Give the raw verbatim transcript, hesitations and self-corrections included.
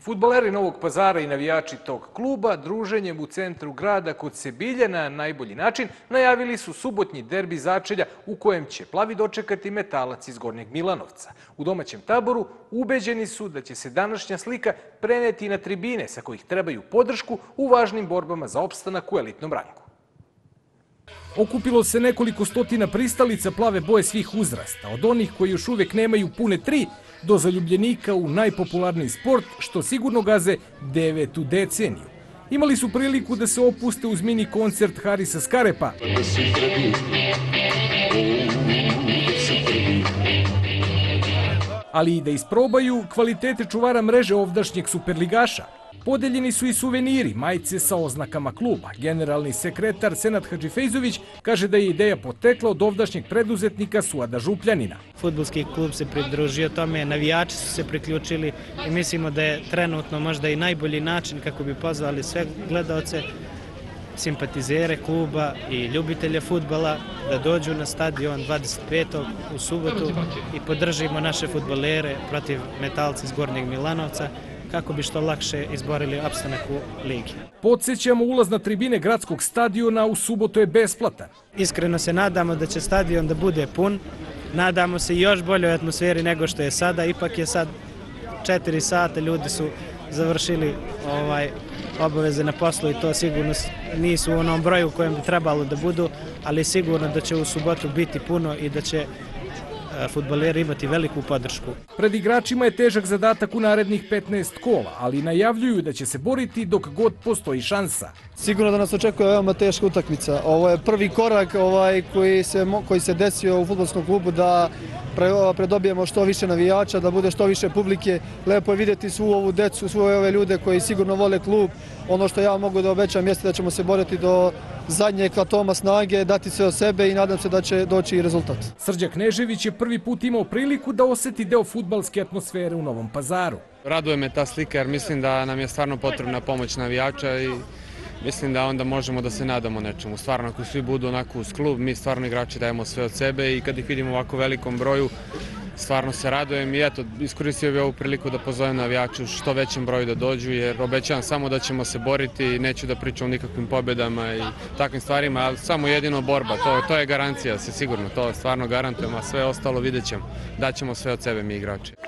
Fudbaleri Novog Pazara i navijači tog kluba druženjem u centru grada kod Sebilje na najbolji način najavili su subotnji derbi začelja u kojem će plavi dočekati Metalac iz Gornjeg Milanovca. U domaćem taboru ubeđeni su da će se današnja slika preneti na tribine sa kojih trebaju podršku u važnim borbama za opstanak u elitnom rangu. Okupilo se nekoliko stotina pristalica plave boje svih uzrasta, od onih koji još uvijek nemaju pune tri do zaljubljenika u najpopularniji sport, što sigurno gaze devetu deceniju. Imali su priliku da se opuste uz mini koncert Harisa Skarepa, ali i da isprobaju kvalitete čuvara mreže ovdašnjeg superligaša. Podeljeni su i suveniri, majice sa oznakama kluba. Generalni sekretar Senad Hadžifejzović kaže da je ideja potekla od ovdašnjeg preduzetnika Suada Župljanina. Fudbalski klub se pridružio tome, navijači su se priključili i mislimo da je trenutno možda i najbolji način kako bi pozvali sve gledaoce, simpatizere kluba i ljubitelje fudbala da dođu na stadion dvadeset petog u subotu i podržimo naše fudbalere protiv Metalca iz Gornjeg Milanovca, kako bi što lakše izborili opstanak u ligi. Podsjećamo, ulaz na tribine gradskog stadiona u subotu je besplatan. Iskreno se nadamo da će stadion da bude pun. Nadamo se još boljoj atmosferi nego što je sada. Ipak je sad četiri sata, ljudi su završili ovaj, obaveze na poslu i to sigurno nisu u onom broju u kojem bi trebalo da budu, ali sigurno da će u subotu biti puno i da će fudbaleri imati veliku podršku. Pred igračima je težak zadatak u narednih petnaest kola, ali najavljuju da će se boriti dok god postoji šansa. Sigurno da nas očekuje veoma teška utakmica. Ovo je prvi korak ovaj, koji, se, koji se desio u fudbalskom klubu da predobijemo što više navijača, da bude što više publike. Lepo je vidjeti svu ovu decu, sve ove ljude koji sigurno vole klub. Ono što ja mogu da obećam jeste da ćemo se boriti do zadnjeg atoma snage, dati sve od sebe i nadam se da će doći i rezultat. Srđan Knežević je prvi put imao priliku da osjeti deo fudbalske atmosfere u Novom Pazaru. Raduje me ta slika jer mislim da nam je stvarno potrebna pomoć navijača i mislim da onda možemo da se nadamo nečemu. Stvarno, ako svi budu onako uz klub, mi stvarno igrači dajemo sve od sebe i kad ih vidimo u ovako velikom broju, stvarno se radujem i eto, iskoristio bih ovu priliku da pozovem navijače u što većem broju da dođu, jer obećavam samo da ćemo se boriti i neću da pričam o nikakvim pobjedama i takvim stvarima, ali samo jedino borba, to, to je garancija, se sigurno, to stvarno garantujem, a sve ostalo vidjet ćemo, daćemo sve od sebe mi igrači.